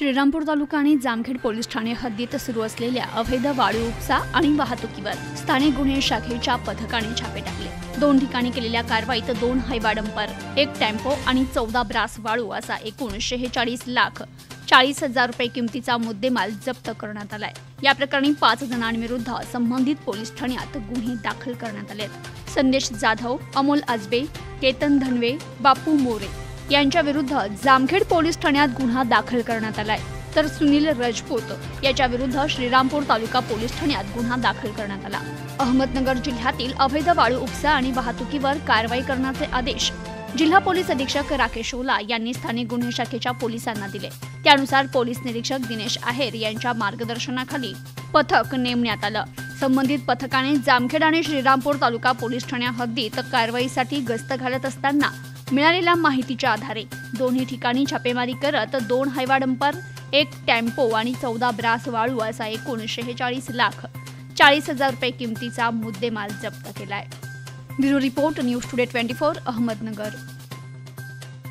श्रीरामपूर तालुका आणि जामखेड पोलीस ठाणे हद्दीत सुरू असलेल्या अवैध वाळू उपसा आणि वाहतुकीवर स्थानिक गुन्हे शाखेच्या पथकाने छापे टाकले। 2 ठिकाणी केलेल्या कारवाईत 2 हायवा डंपर, 1 टेम्पो आणि 14 ब्रास वाळू असा एकूण 46,40,000 रुपये किमतीचा मुद्देमाल जप्त करण्यात आलाय। या प्रकरणी 5 जणांविरुद्ध संबंधित पोलीस ठाण्यात गुन्हे दाखल करण्यात आलेत। संदेश जाधव, अमोल आजबे, केतन धनवे, बापू मोरे यांच्या विरुद्ध जामखेड पोलीस ठाण्यात गुन्हा दाखल करण्यात आलाय, तर सुनील राजपूत याच्या विरुद्ध श्रीरामपूर तालुका पोलीस ठाण्यात गुन्हा दाखल करण्यात आला। अहमदनगर जिल्ह्यातील अवैध वाळू उपसा आणि वाहतुकीवर कारवाई करण्याचे आदेश जिल्हा पोलीस अधीक्षक राकेश ओला यांनी स्थानिक गुन्हे शाखेच्या पोलिसांना दिले। त्यानुसार पोलीस निरीक्षक दिनेश आहेर यांच्या मार्गदर्शनाखाली पथक नेमण्यात आलं। संबंधित पथकाने जामखेड आणि श्रीरामपूर तालुका पोलीस ठाण्या हद्दीत कारवाईसाठी गस्त घालत असताना मिळालेल्या माहितीच्या आधारे दोन्ही ठिकाणी छापेमारी करत 2 हायवा डंपर, 1 टेम्पो आणि 14 ब्रास वाळू असा एकूण 46,40,000 रुपये किमतीचा मुद्देमाल जप्त केलाय। Bureau report, news today 24, Ahmednagar.